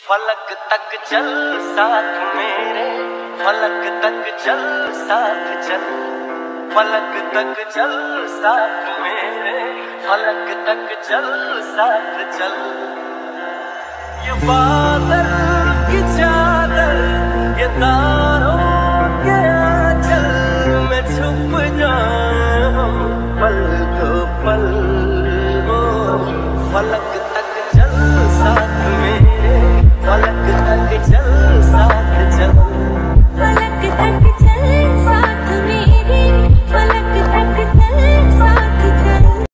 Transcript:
फलक तक चल साथ मेरे, फलक तक चल साथ चल, फलक तक चल साथ मेरे, फलक तक चल साथ चल। ये बादल की चादर, ये